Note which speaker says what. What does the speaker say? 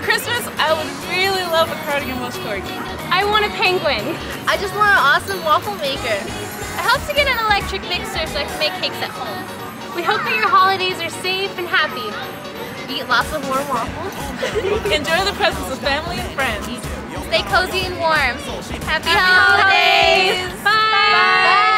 Speaker 1: Christmas, I would really love a cardigan wash corgi.
Speaker 2: I want a penguin.
Speaker 3: I just want an awesome waffle maker.
Speaker 2: I hope to get an electric mixer so I can make cakes at home. We hope that your holidays are safe and happy.
Speaker 3: Eat lots of warm waffles.
Speaker 1: Enjoy the presence of family and friends.
Speaker 3: Stay cozy and warm. Happy
Speaker 2: Holidays!
Speaker 3: holidays!
Speaker 2: Bye!
Speaker 3: Bye!